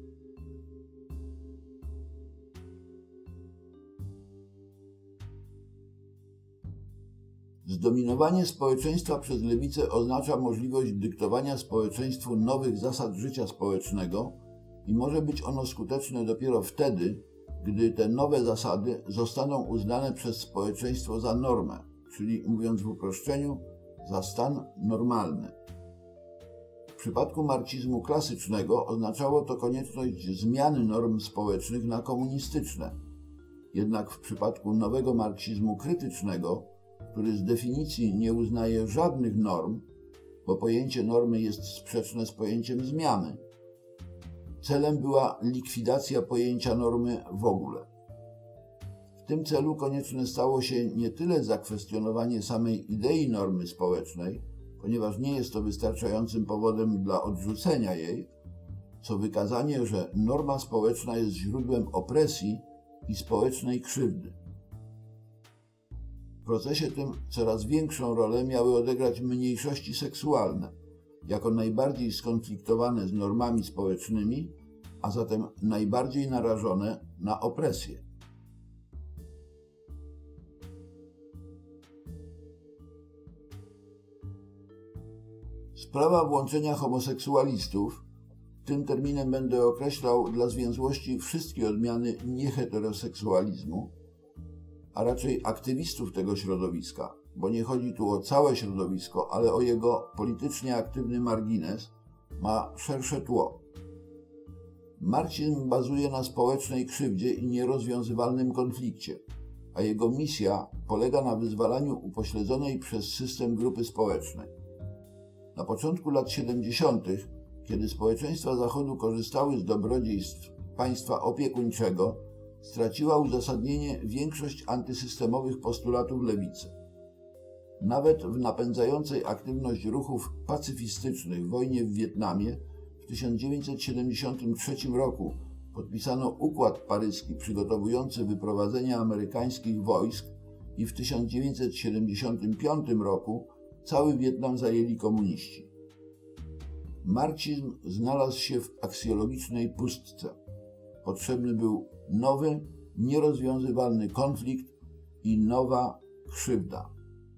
Zdominowanie społeczeństwa przez lewicę oznacza możliwość dyktowania społeczeństwu nowych zasad życia społecznego i może być ono skuteczne dopiero wtedy, gdy te nowe zasady zostaną uznane przez społeczeństwo za normę, czyli mówiąc w uproszczeniu, za stan normalny. W przypadku marksizmu klasycznego oznaczało to konieczność zmiany norm społecznych na komunistyczne. Jednak w przypadku nowego marksizmu krytycznego, który z definicji nie uznaje żadnych norm, bo pojęcie normy jest sprzeczne z pojęciem zmiany, celem była likwidacja pojęcia normy w ogóle. W tym celu konieczne stało się nie tyle zakwestionowanie samej idei normy społecznej, ponieważ nie jest to wystarczającym powodem dla odrzucenia jej, co wykazanie, że norma społeczna jest źródłem opresji i społecznej krzywdy. W procesie tym coraz większą rolę miały odegrać mniejszości seksualne, jako najbardziej skonfliktowane z normami społecznymi, a zatem najbardziej narażone na opresję. Sprawa włączenia homoseksualistów, tym terminem będę określał dla zwięzłości wszystkie odmiany nieheteroseksualizmu, a raczej aktywistów tego środowiska, bo nie chodzi tu o całe środowisko, ale o jego politycznie aktywny margines, ma szersze tło. Marksizm bazuje na społecznej krzywdzie i nierozwiązywalnym konflikcie, a jego misja polega na wyzwalaniu upośledzonej przez system grupy społecznej. Na początku lat 70., kiedy społeczeństwa Zachodu korzystały z dobrodziejstw państwa opiekuńczego, straciła uzasadnienie większość antysystemowych postulatów lewicy. Nawet w napędzającej aktywność ruchów pacyfistycznych wojnie w Wietnamie w 1973 roku podpisano Układ Paryski przygotowujący wyprowadzenie amerykańskich wojsk i w 1975 roku cały Wietnam zajęli komuniści. Marksizm znalazł się w aksjologicznej pustce. Potrzebny był nowy, nierozwiązywalny konflikt i nowa krzywda.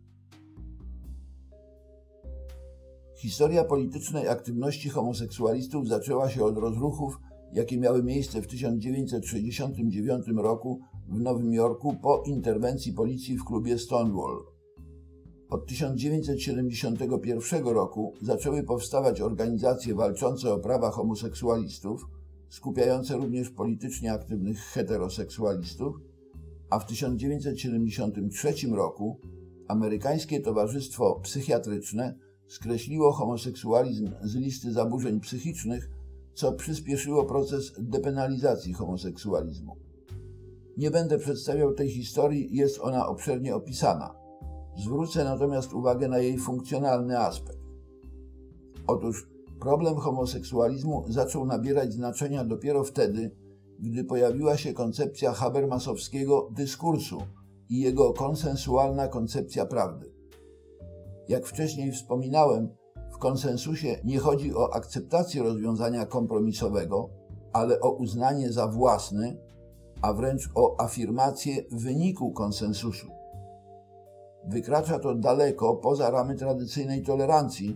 Historia politycznej aktywności homoseksualistów zaczęła się od rozruchów, jakie miały miejsce w 1969 roku w Nowym Jorku po interwencji policji w klubie Stonewall. Od 1971 roku zaczęły powstawać organizacje walczące o prawa homoseksualistów, skupiające również politycznie aktywnych heteroseksualistów, a w 1973 roku Amerykańskie Towarzystwo Psychiatryczne skreśliło homoseksualizm z listy zaburzeń psychicznych, co przyspieszyło proces depenalizacji homoseksualizmu. Nie będę przedstawiał tej historii, jest ona obszernie opisana. Zwrócę natomiast uwagę na jej funkcjonalny aspekt. Otóż problem homoseksualizmu zaczął nabierać znaczenia dopiero wtedy, gdy pojawiła się koncepcja habermasowskiego dyskursu i jego konsensualna koncepcja prawdy. Jak wcześniej wspominałem, w konsensusie nie chodzi o akceptację rozwiązania kompromisowego, ale o uznanie za własny, a wręcz o afirmację wyniku konsensusu. Wykracza to daleko poza ramy tradycyjnej tolerancji,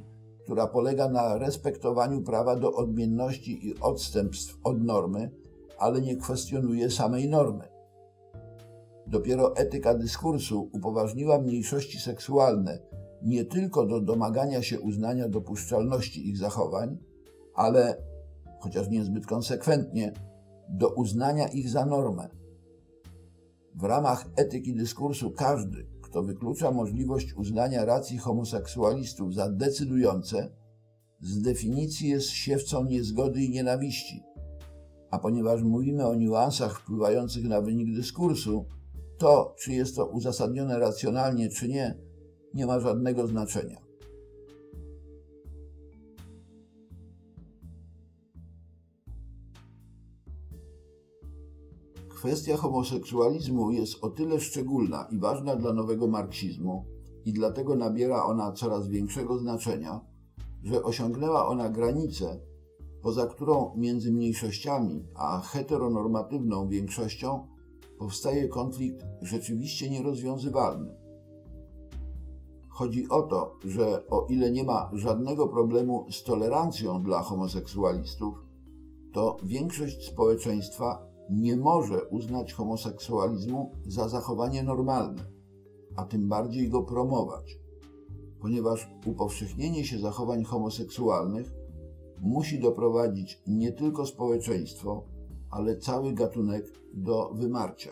która polega na respektowaniu prawa do odmienności i odstępstw od normy, ale nie kwestionuje samej normy. Dopiero etyka dyskursu upoważniła mniejszości seksualne nie tylko do domagania się uznania dopuszczalności ich zachowań, ale, chociaż niezbyt konsekwentnie, do uznania ich za normę. W ramach etyki dyskursu każdy, kto wyklucza możliwość uznania racji homoseksualistów za decydujące, z definicji jest siewcą niezgody i nienawiści. A ponieważ mówimy o niuansach wpływających na wynik dyskursu, to, czy jest to uzasadnione racjonalnie, czy nie, nie ma żadnego znaczenia. Kwestia homoseksualizmu jest o tyle szczególna i ważna dla nowego marksizmu i dlatego nabiera ona coraz większego znaczenia, że osiągnęła ona granicę, poza którą między mniejszościami a heteronormatywną większością powstaje konflikt rzeczywiście nierozwiązywalny. Chodzi o to, że o ile nie ma żadnego problemu z tolerancją dla homoseksualistów, to większość społeczeństwa nie może uznać homoseksualizmu za zachowanie normalne, a tym bardziej go promować, ponieważ upowszechnienie się zachowań homoseksualnych musi doprowadzić nie tylko społeczeństwo, ale cały gatunek do wymarcia.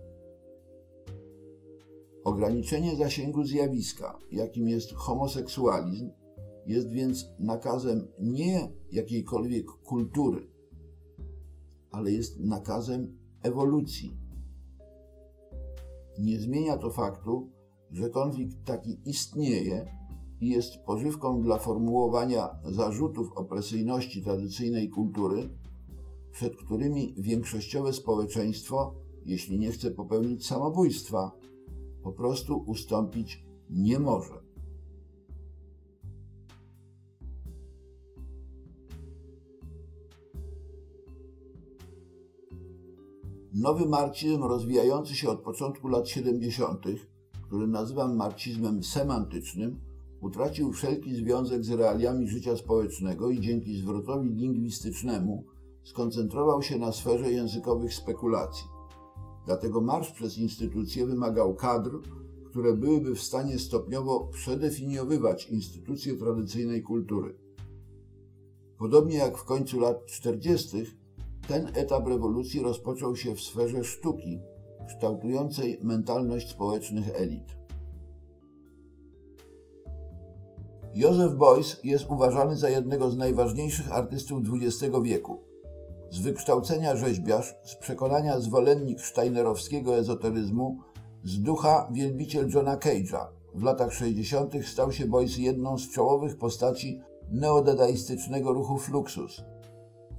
Ograniczenie zasięgu zjawiska, jakim jest homoseksualizm, jest więc nakazem nie jakiejkolwiek kultury, ale jest nakazem ewolucji. Nie zmienia to faktu, że konflikt taki istnieje i jest pożywką dla formułowania zarzutów opresyjności tradycyjnej kultury, przed którymi większościowe społeczeństwo, jeśli nie chce popełnić samobójstwa, po prostu ustąpić nie może. Nowy marksizm rozwijający się od początku lat 70., który nazywam marksizmem semantycznym, utracił wszelki związek z realiami życia społecznego i dzięki zwrotowi lingwistycznemu skoncentrował się na sferze językowych spekulacji. Dlatego marsz przez instytucje wymagał kadr, które byłyby w stanie stopniowo przedefiniowywać instytucje tradycyjnej kultury. Podobnie jak w końcu lat 40., ten etap rewolucji rozpoczął się w sferze sztuki, kształtującej mentalność społecznych elit. Joseph Beuys jest uważany za jednego z najważniejszych artystów XX wieku. Z wykształcenia rzeźbiarz, z przekonania zwolennik steinerowskiego ezoteryzmu, z ducha wielbiciel Johna Cage'a. W latach 60. stał się Beuys jedną z czołowych postaci neodadaistycznego ruchu Fluxus. W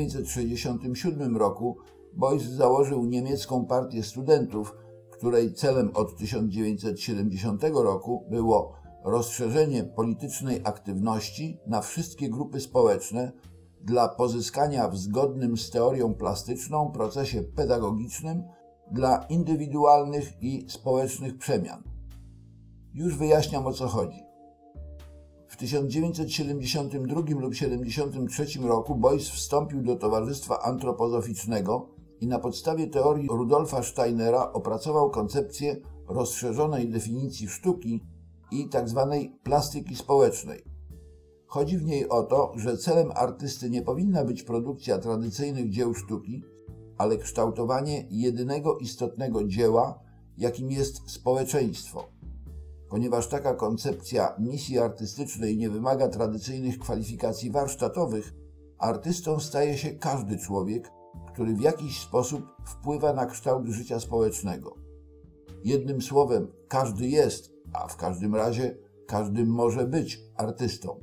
1967 roku Beuys założył niemiecką partię studentów, której celem od 1970 roku było rozszerzenie politycznej aktywności na wszystkie grupy społeczne dla pozyskania w zgodnym z teorią plastyczną procesie pedagogicznym dla indywidualnych i społecznych przemian. Już wyjaśniam, o co chodzi. W 1972 lub 1973 roku Beuys wstąpił do Towarzystwa Antropozoficznego i na podstawie teorii Rudolfa Steinera opracował koncepcję rozszerzonej definicji sztuki i tzw. plastyki społecznej. Chodzi w niej o to, że celem artysty nie powinna być produkcja tradycyjnych dzieł sztuki, ale kształtowanie jedynego istotnego dzieła, jakim jest społeczeństwo. Ponieważ taka koncepcja misji artystycznej nie wymaga tradycyjnych kwalifikacji warsztatowych, artystą staje się każdy człowiek, który w jakiś sposób wpływa na kształt życia społecznego. Jednym słowem, każdy jest, a w każdym razie każdy może być artystą.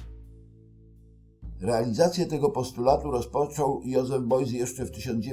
Realizację tego postulatu rozpoczął Joseph Beuys jeszcze w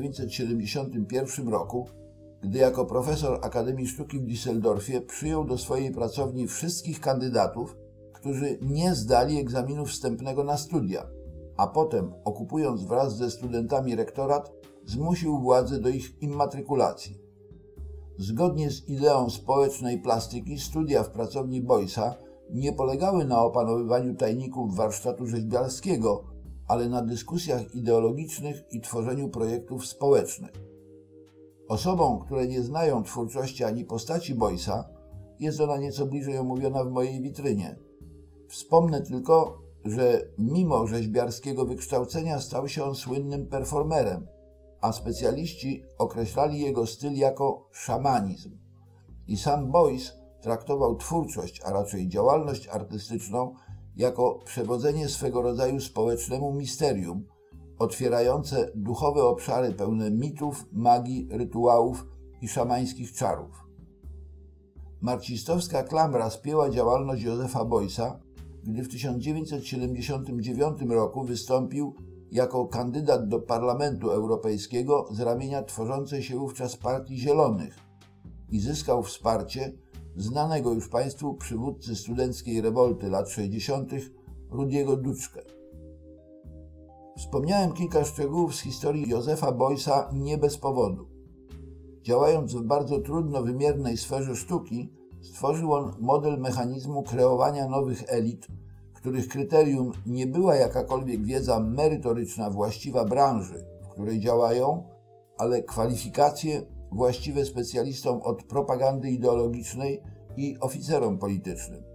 1971 roku, gdy jako profesor Akademii Sztuki w Düsseldorfie przyjął do swojej pracowni wszystkich kandydatów, którzy nie zdali egzaminu wstępnego na studia, a potem, okupując wraz ze studentami rektorat, zmusił władze do ich immatrykulacji. Zgodnie z ideą społecznej plastyki studia w pracowni Beuys'a nie polegały na opanowywaniu tajników warsztatu rzeźbiarskiego, ale na dyskusjach ideologicznych i tworzeniu projektów społecznych. Osobom, które nie znają twórczości ani postaci Boysa, jest ona nieco bliżej omówiona w mojej witrynie. Wspomnę tylko, że mimo rzeźbiarskiego wykształcenia stał się on słynnym performerem, a specjaliści określali jego styl jako szamanizm. I sam Boys traktował twórczość, a raczej działalność artystyczną, jako przewodzenie swego rodzaju społecznemu misterium, otwierające duchowe obszary pełne mitów, magii, rytuałów i szamańskich czarów. Marksistowska klamra spięła działalność Józefa Boysa, gdy w 1979 roku wystąpił jako kandydat do Parlamentu Europejskiego z ramienia tworzącej się wówczas Partii Zielonych i zyskał wsparcie znanego już Państwu przywódcy studenckiej rewolty lat 60. Rudiego Dutschke. Wspomniałem kilka szczegółów z historii Józefa Boysa nie bez powodu. Działając w bardzo trudno wymiernej sferze sztuki, stworzył on model mechanizmu kreowania nowych elit, których kryterium nie była jakakolwiek wiedza merytoryczna właściwa branży, w której działają, ale kwalifikacje właściwe specjalistom od propagandy ideologicznej i oficerom politycznym.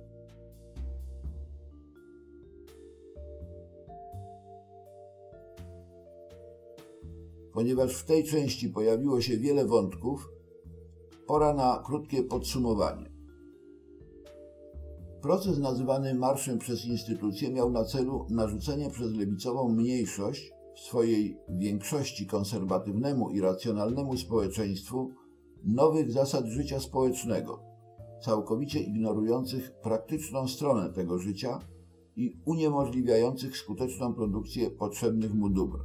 Ponieważ w tej części pojawiło się wiele wątków, pora na krótkie podsumowanie. Proces nazywany marszem przez instytucje miał na celu narzucenie przez lewicową mniejszość w swojej większości konserwatywnemu i racjonalnemu społeczeństwu nowych zasad życia społecznego, całkowicie ignorujących praktyczną stronę tego życia i uniemożliwiających skuteczną produkcję potrzebnych mu dóbr.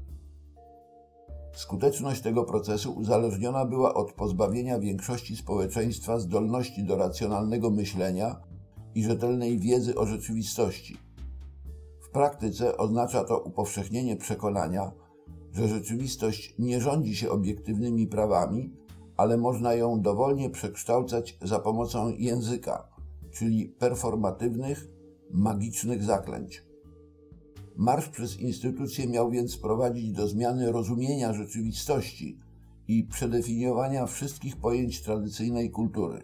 Skuteczność tego procesu uzależniona była od pozbawienia większości społeczeństwa zdolności do racjonalnego myślenia i rzetelnej wiedzy o rzeczywistości. W praktyce oznacza to upowszechnienie przekonania, że rzeczywistość nie rządzi się obiektywnymi prawami, ale można ją dowolnie przekształcać za pomocą języka, czyli performatywnych, magicznych zaklęć. Marsz przez instytucje miał więc prowadzić do zmiany rozumienia rzeczywistości i przedefiniowania wszystkich pojęć tradycyjnej kultury.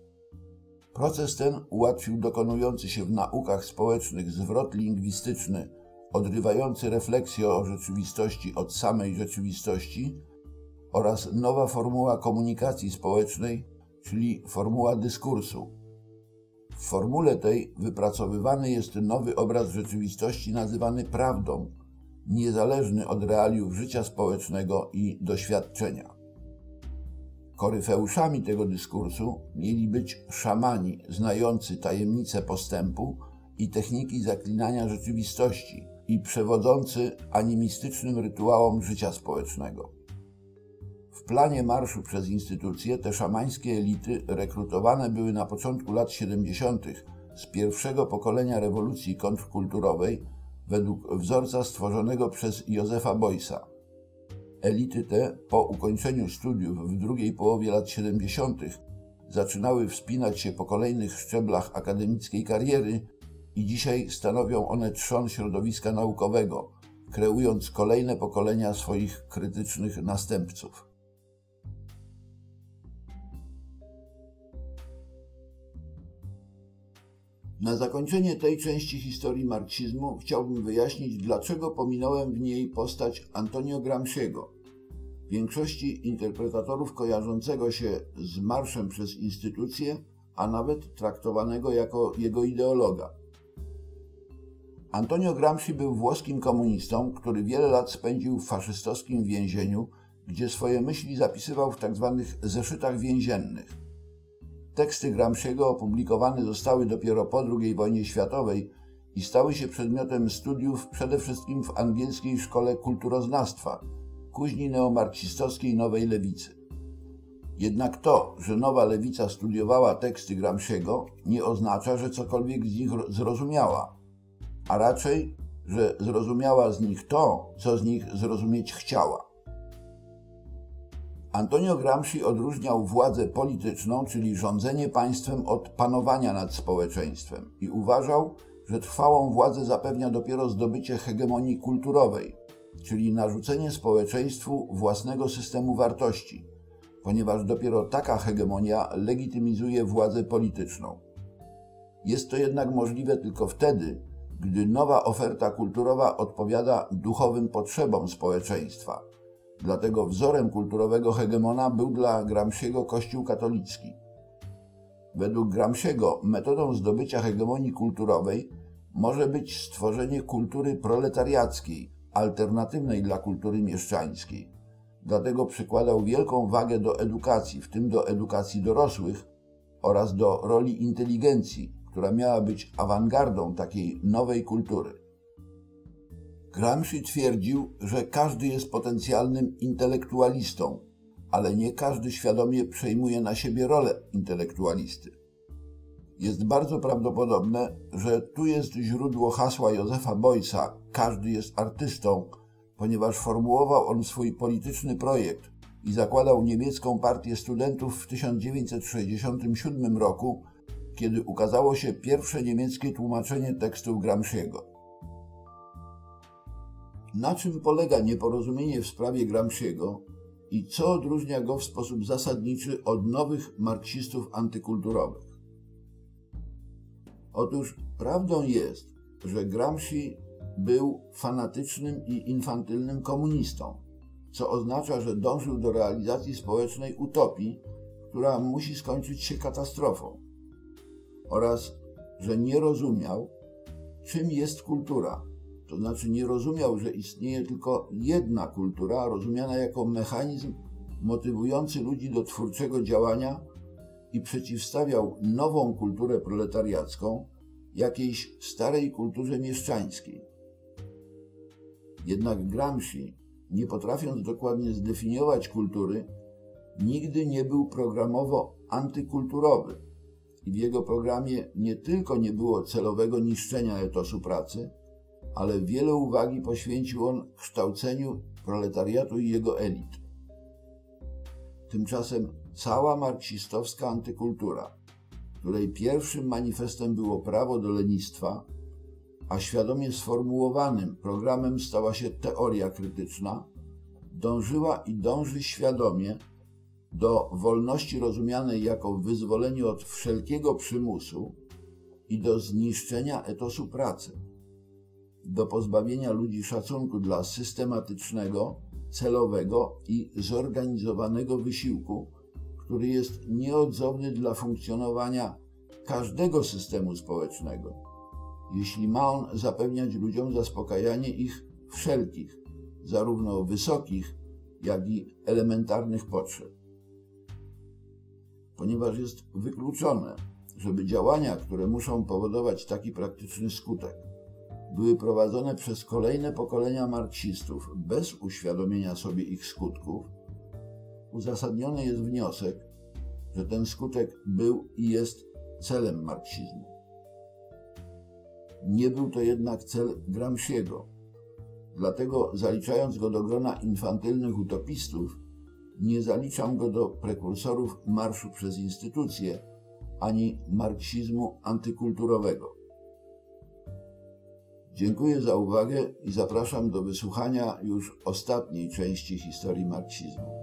Proces ten ułatwił dokonujący się w naukach społecznych zwrot lingwistyczny, odrywający refleksję o rzeczywistości od samej rzeczywistości oraz nowa formuła komunikacji społecznej, czyli formuła dyskursu. W formule tej wypracowywany jest nowy obraz rzeczywistości nazywany prawdą, niezależny od realiów życia społecznego i doświadczenia. Koryfeuszami tego dyskursu mieli być szamani znający tajemnice postępu i techniki zaklinania rzeczywistości i przewodzący animistycznym rytuałom życia społecznego. W planie marszu przez instytucje te szamańskie elity rekrutowane były na początku lat 70. z pierwszego pokolenia rewolucji kontrkulturowej według wzorca stworzonego przez Józefa Boysa. Elity te po ukończeniu studiów w drugiej połowie lat 70. zaczynały wspinać się po kolejnych szczeblach akademickiej kariery i dzisiaj stanowią one trzon środowiska naukowego, kreując kolejne pokolenia swoich krytycznych następców. Na zakończenie tej części historii marksizmu chciałbym wyjaśnić, dlaczego pominąłem w niej postać Antonio Gramsciego, większości interpretatorów kojarzącego się z marszem przez instytucje, a nawet traktowanego jako jego ideologa. Antonio Gramsci był włoskim komunistą, który wiele lat spędził w faszystowskim więzieniu, gdzie swoje myśli zapisywał w tzw. zeszytach więziennych. Teksty Gramsciego opublikowane zostały dopiero po II wojnie światowej i stały się przedmiotem studiów przede wszystkim w angielskiej szkole kulturoznawstwa, kuźni neomarksistowskiej Nowej Lewicy. Jednak to, że Nowa Lewica studiowała teksty Gramsciego, nie oznacza, że cokolwiek z nich zrozumiała, a raczej, że zrozumiała z nich to, co z nich zrozumieć chciała. Antonio Gramsci odróżniał władzę polityczną, czyli rządzenie państwem, od panowania nad społeczeństwem i uważał, że trwałą władzę zapewnia dopiero zdobycie hegemonii kulturowej, czyli narzucenie społeczeństwu własnego systemu wartości, ponieważ dopiero taka hegemonia legitymizuje władzę polityczną. Jest to jednak możliwe tylko wtedy, gdy nowa oferta kulturowa odpowiada duchowym potrzebom społeczeństwa. Dlatego wzorem kulturowego hegemona był dla Gramsciego Kościół katolicki. Według Gramsciego metodą zdobycia hegemonii kulturowej może być stworzenie kultury proletariackiej, alternatywnej dla kultury mieszczańskiej. Dlatego przykładał wielką wagę do edukacji, w tym do edukacji dorosłych oraz do roli inteligencji, która miała być awangardą takiej nowej kultury. Gramsci twierdził, że każdy jest potencjalnym intelektualistą, ale nie każdy świadomie przejmuje na siebie rolę intelektualisty. Jest bardzo prawdopodobne, że tu jest źródło hasła Józefa Beuys'a „Każdy jest artystą”, ponieważ formułował on swój polityczny projekt i zakładał niemiecką partię studentów w 1967 roku, kiedy ukazało się pierwsze niemieckie tłumaczenie tekstów Gramsciego. Na czym polega nieporozumienie w sprawie Gramsciego i co odróżnia go w sposób zasadniczy od nowych marksistów antykulturowych? Otóż prawdą jest, że Gramsci był fanatycznym i infantylnym komunistą, co oznacza, że dążył do realizacji społecznej utopii, która musi skończyć się katastrofą, oraz że nie rozumiał, czym jest kultura. To znaczy nie rozumiał, że istnieje tylko jedna kultura, rozumiana jako mechanizm motywujący ludzi do twórczego działania i przeciwstawiał nową kulturę proletariacką jakiejś starej kulturze mieszczańskiej. Jednak Gramsci, nie potrafiąc dokładnie zdefiniować kultury, nigdy nie był programowo antykulturowy i w jego programie nie tylko nie było celowego niszczenia etosu pracy, ale wiele uwagi poświęcił on kształceniu proletariatu i jego elit. Tymczasem cała marksistowska antykultura, której pierwszym manifestem było prawo do lenistwa, a świadomie sformułowanym programem stała się teoria krytyczna, dążyła i dąży świadomie do wolności rozumianej jako wyzwolenie od wszelkiego przymusu i do zniszczenia etosu pracy, do pozbawienia ludzi szacunku dla systematycznego, celowego i zorganizowanego wysiłku, który jest nieodzowny dla funkcjonowania każdego systemu społecznego, jeśli ma on zapewniać ludziom zaspokajanie ich wszelkich, zarówno wysokich, jak i elementarnych potrzeb. Ponieważ jest wykluczone, żeby działania, które muszą powodować taki praktyczny skutek, były prowadzone przez kolejne pokolenia marksistów bez uświadomienia sobie ich skutków, uzasadniony jest wniosek, że ten skutek był i jest celem marksizmu. Nie był to jednak cel Gramsciego. Dlatego, zaliczając go do grona infantylnych utopistów, nie zaliczam go do prekursorów marszu przez instytucje ani marksizmu antykulturowego. Dziękuję za uwagę i zapraszam do wysłuchania już ostatniej części historii marksizmu.